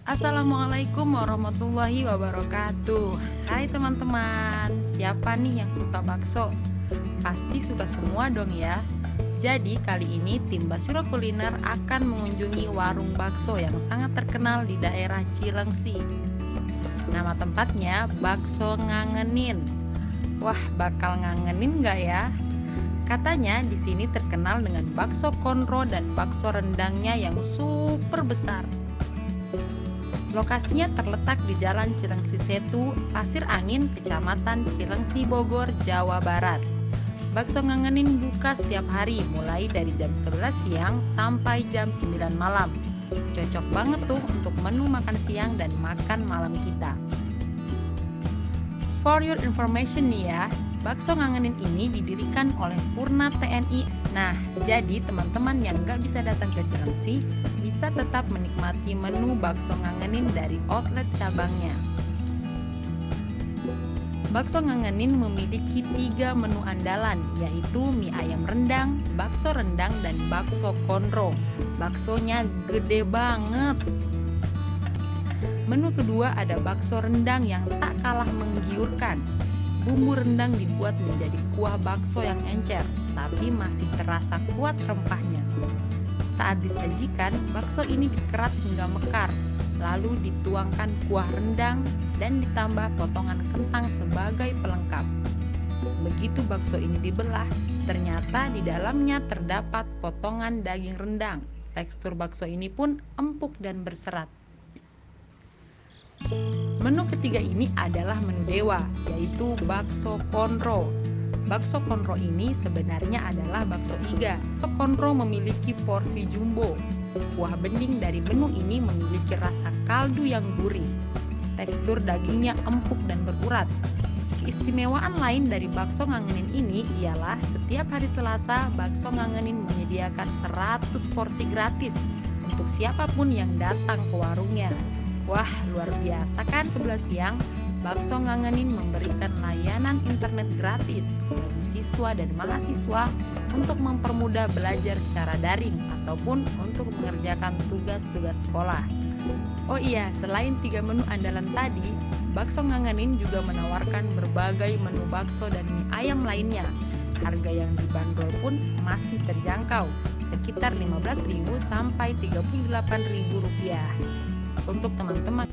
Assalamualaikum warahmatullahi wabarakatuh. Hai teman-teman, siapa nih yang suka bakso? Pasti suka semua dong ya. Jadi kali ini tim Basiro Kuliner akan mengunjungi warung bakso yang sangat terkenal di daerah Cilengsi. Nama tempatnya Bakso Ngangenin. Wah, bakal ngangenin nggak ya? Katanya di sini terkenal dengan bakso konro dan bakso rendangnya yang super besar. Lokasinya terletak di Jalan Cilengsi Setu, Pasir Angin, Kecamatan Cilengsi, Bogor, Jawa Barat. Bakso Ngangenin buka setiap hari mulai dari jam 11 siang sampai jam 9 malam. Cocok banget tuh untuk menu makan siang dan makan malam kita. For your information nih ya, Bakso Ngangenin ini didirikan oleh Purna TNI. Nah, jadi teman-teman yang nggak bisa datang ke Cilengsi bisa tetap menikmati menu Bakso Ngangenin dari outlet cabangnya. Bakso Ngangenin memiliki 3 menu andalan, yaitu mie ayam rendang, bakso rendang, dan bakso konro. Baksonya gede banget. Menu kedua ada bakso rendang yang tak kalah menggiurkan. Bumbu rendang dibuat menjadi kuah bakso yang encer, tapi masih terasa kuat rempahnya. Saat disajikan, bakso ini dikerat hingga mekar, lalu dituangkan kuah rendang dan ditambah potongan kentang sebagai pelengkap. Begitu bakso ini dibelah, ternyata di dalamnya terdapat potongan daging rendang. Tekstur bakso ini pun empuk dan berserat. Menu ketiga ini adalah menu dewa, yaitu bakso konro. Bakso konro ini sebenarnya adalah bakso iga. Konro memiliki porsi jumbo. Kuah bening dari menu ini memiliki rasa kaldu yang gurih. Tekstur dagingnya empuk dan berurat. Keistimewaan lain dari Bakso Ngangenin ini ialah setiap hari Selasa, Bakso Ngangenin menyediakan 100 porsi gratis untuk siapapun yang datang ke warungnya. Wah, luar biasa kan? 11 siang, Bakso Ngangenin memberikan layanan internet gratis bagi siswa dan mahasiswa untuk mempermudah belajar secara daring ataupun untuk mengerjakan tugas-tugas sekolah. Oh iya, selain 3 menu andalan tadi, Bakso Ngangenin juga menawarkan berbagai menu bakso dan mie ayam lainnya. Harga yang dibanderol pun masih terjangkau, sekitar Rp15.000 sampai Rp38.000. Untuk teman-teman